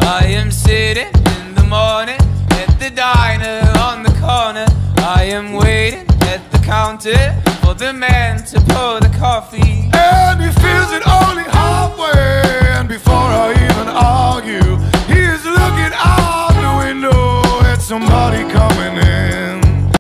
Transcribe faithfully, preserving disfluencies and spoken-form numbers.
I am sitting in the morning at the diner on the corner. I am waiting at the counter for the man to pour the coffee